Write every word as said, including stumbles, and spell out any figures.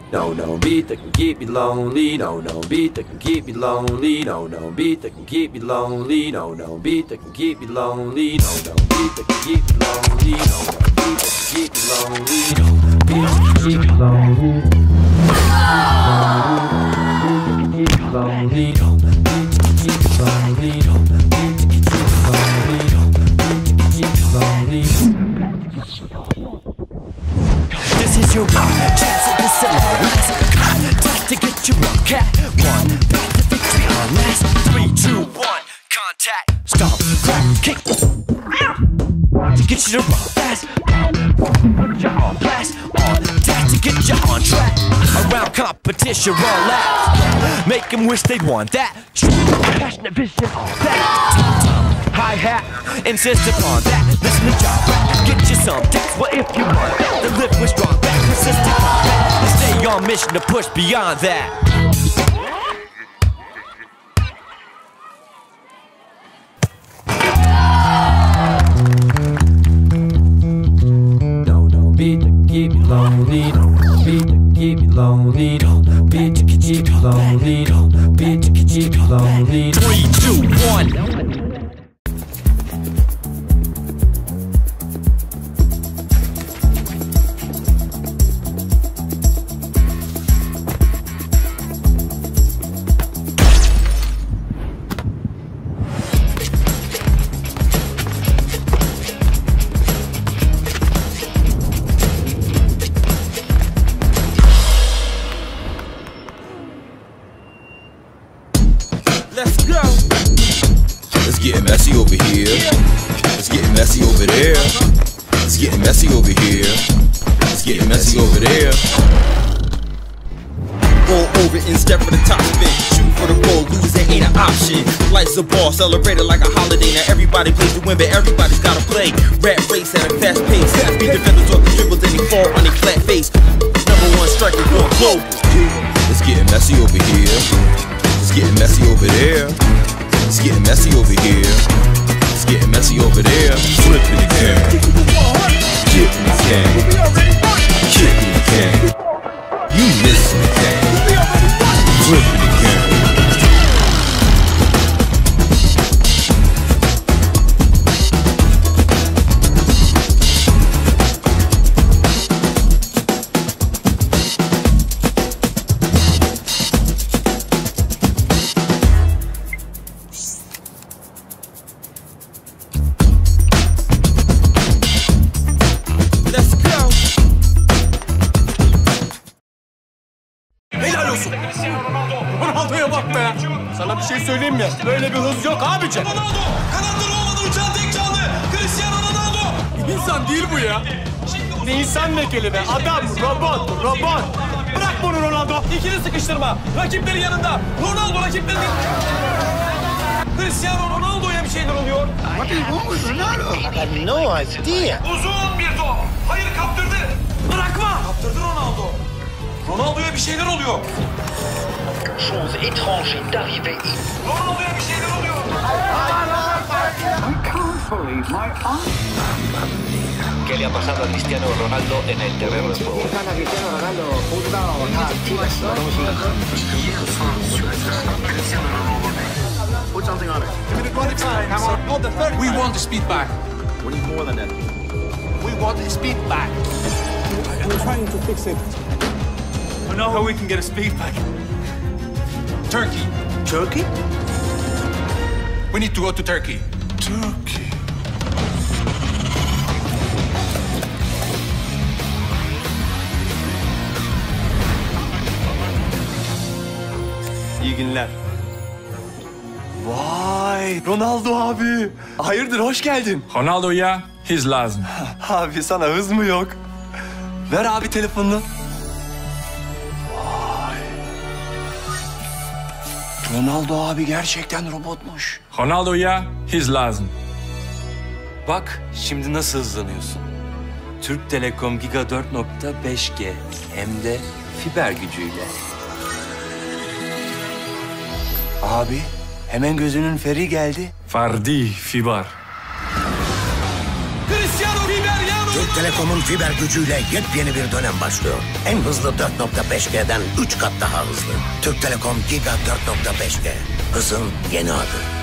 No, no beat that can keep me lonely. No, no beat that can keep me lonely. No, no beat that can keep me lonely. No, no beat that can keep me lonely. No, no beat that can keep me lonely. No, no beat that can keep me lonely. No, no beat that can keep me lonely. Keep me lonely. No, no beat that can keep me lonely. No, no beat that can keep me lonely. No, no beat that can keep me lonely. This is your one chance at the last time to get your one cat. One back to victory on last. Three, two, one, contact. Stomp, crack, kick. To get you to run fast. Put you on blast. On attack to get you on track. Around competition, roll out. Make them wish they'd want that. Passionate vision on that. Hi-hat, insist upon that. Listen to job rap, get you some dicks. Well, if you want that, the lift was strong back, persistent combat, and stay on mission to push beyond that. No, no beat that can keep me lonely. No, no beat that can keep me lonely. No, no beat that can keep me lonely. No, no beat that can keep me lonely. Three, two, one. Let's go. Let's get messy over here. Let's get messy over there. Let's get messy over here. Let's get messy over there. Roll over and step for the top spin. Shoot for the goal, losing ain't an option. Life's a ball, celebrate it like a holiday. Now everybody plays to win, but everybody's gotta play. Rat race at a fast pace. Beat defenders off the dribbles and they fall on their flat face. Number one striker going global. Let's get messy over here. It's getting messy over there. It's getting messy over here. It's getting messy over there. Flipping the can. Kicking the can. Kicking the can. You missing the can. Flipping the can. Ronaldo'ya bak be! Sana bir şey söyleyeyim mi? Böyle bir hız yok abici! Ronaldo! Kanatlı Ronaldo uçan tek canlı! Cristiano Ronaldo! İnsan değil bu ya! Ne insan ne kelime? Adam, robot, robot! Bırak bunu Ronaldo! İkili sıkıştırma! Rakipleri yanında! Ronaldo rakiplerini... Cristiano Ronaldo'ya bir şeyler oluyor! What is wrong with Ronaldo? I have no idea. Uzun bir top! Hayır kaptırdı! Bırakma! Kaptırdı Ronaldo! Ronaldo'ya bir şeyler oluyor! Chose étrange est arrivée. Ronaldo'ya bir şeyler oluyor! I can't believe my eyes. ¿Qué le ha pasado a Cristiano Ronaldo en el terreno de juego? Cristiano Ronaldo, Put something on it. Give me the twenty time. Come on. Not the thirty. We want the speed back! We need more than that. We want the speed back. We're trying to fix it. We know how we can get a speed back. Turkey! Turkey? We need to go to Turkey! Turkey. İyi günler. Vay Ronaldo abi. Hayırdır hoş geldin. Ronaldo'ya hız lazım. Abi sana hız mı yok? Ver abi telefonunu. Vay. Ronaldo abi gerçekten robotmuş. Ronaldo'ya hız lazım. Bak şimdi nasıl hızlanıyorsun. Türk Telekom Giga dört nokta beş G hem de fiber gücüyle. Abi hemen gözünün feri geldi. Fardi fiber. Cristiano Fiber Yano! Türk Telekom'un fiber gücüyle yepyeni bir dönem başlıyor. En hızlı dört nokta beş G'den üç kat daha hızlı. Türk Telekom Giga dört nokta beş G. Hızın yeni adı.